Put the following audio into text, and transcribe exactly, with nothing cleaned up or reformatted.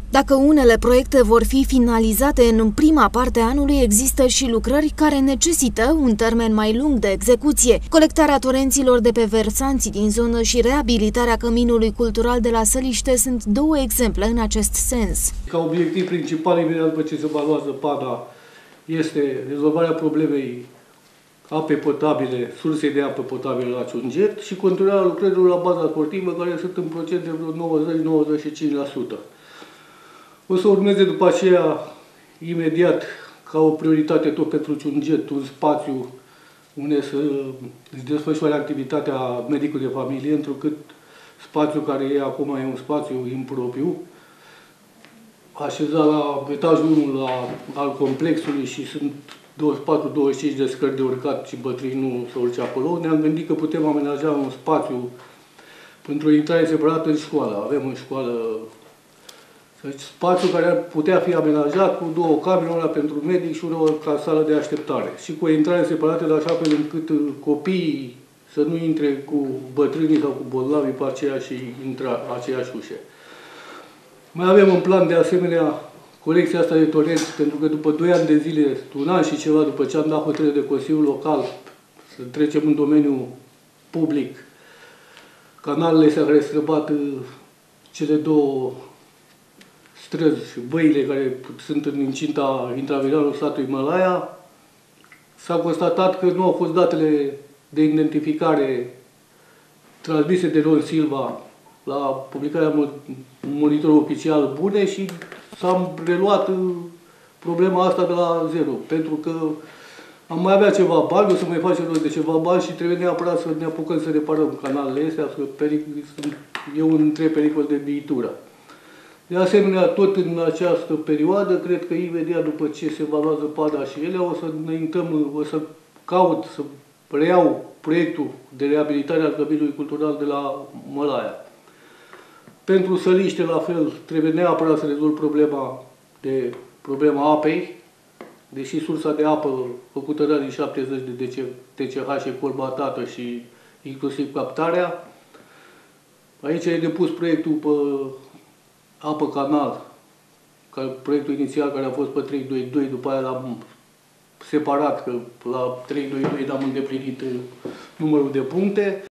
Dacă unele proiecte vor fi finalizate în prima parte a anului, există și lucrări care necesită un termen mai lung de execuție. Colectarea torenților de pe versanții din zonă și reabilitarea căminului cultural de la Săliște sunt două exemple în acest sens. Ca obiectiv principal, imediat după ce se evaluează pada, este rezolvarea problemei apei potabile, sursei de apă potabilă la Ciunget și continuarea lucrărilor la baza sportivă, care sunt în procent de vreo nouăzeci - nouăzeci și cinci la sută. O să urmeze după aceea, imediat, ca o prioritate tot pentru Ciunget, un spațiu unde să își desfășoare activitatea medicului de familie, întrucât spațiul care e acum e un spațiu impropriu, așezat la etajul unu la, al complexului și sunt douăzeci și patru - douăzeci și cinci de scări de urcat și bătrâni nu se urce acolo. Ne-am gândit că putem amenaja un spațiu pentru o intrare separată în școală. Avem în școală deci, spațiu care ar putea fi amenajat cu două camere, una pentru medic și una ca sală de așteptare. Și cu o intrare separată, de așa fel încât copiii să nu intre cu bătrânii sau cu bolnavii pe aceeași, intra, aceeași ușe. Mai avem în plan de asemenea colecția asta de torenți, pentru că după doi ani de zile, un an și ceva după ce am dat hotărâre de Consiliul Local să trecem în domeniul public, canalele astea care străbat cele două străzi și văile care sunt în incinta intravilală satului Mălaia, s-a constatat că nu au fost datele de identificare transmise de Ron Silva la publicarea monitorului oficial bune și s-a reluat problema asta de la zero. Pentru că am mai avea ceva bani, o să mai facem rost de ceva bani și trebuie neapărat să ne apucăm să reparăm canalele astea, că e un între pericol de viitură. De asemenea, tot în această perioadă, cred că imediat după ce se evaluează pada și ele, o să ne intrăm, o să caut, să reiau proiectul de reabilitare al căminului cultural de la Mălaia. Pentru Săliște, la fel, trebuie neapărat să rezolv problema, de, problema apei, deși sursa de apă făcută în anii șaptezeci de T C H e colmatată și inclusiv captarea. Aici e depus proiectul pe apă canal, proiectul inițial care a fost pe trei doi doi, după aia l-am separat, că la trei doi doi n-am îndeplinit numărul de puncte.